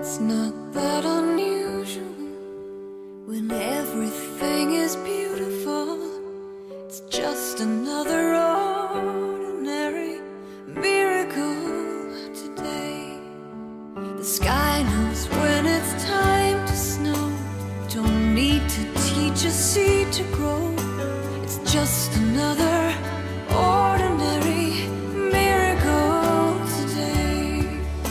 It's not that unusual when everything is beautiful. It's just another ordinary miracle today. The sky knows when it's time to snow. Don't need to teach a seed to grow. It's just another ordinary miracle today.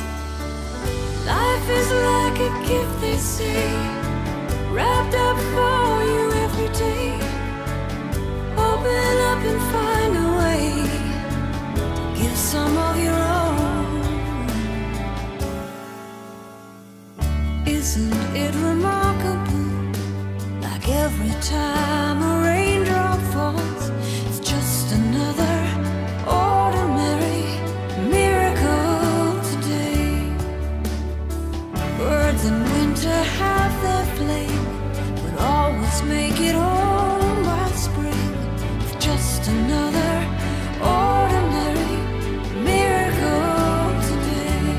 Life is like a gift, they say, wrapped up for you every day. Open up and find a way to give some of your own. Isn't it remarkable? Like every time a raindrop falls, it's just another ordinary miracle today. Birds in winter have their flame, but always make it home by spring. It's just another ordinary miracle today.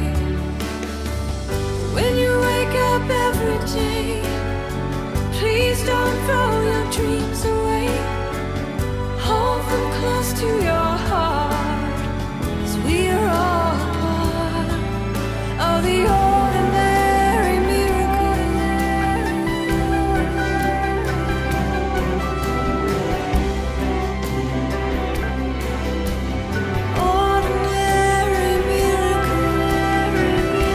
When you wake up every day, please don't throw your dreams away. Hold them close to your heart, 'cause we are all part of the ordinary miracle. Ordinary miracle.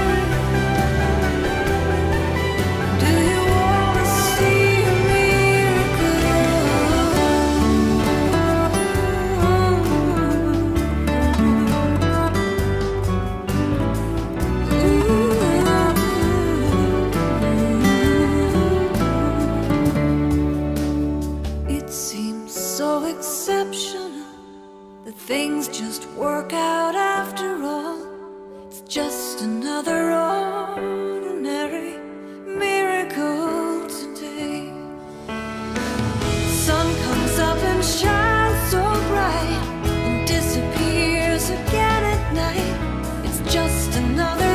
Do you wanna see a miracle? It seems so exceptional that things just work out after all. It's just another ordinary miracle today. Sun comes up and shines so bright and disappears again at night. It's just another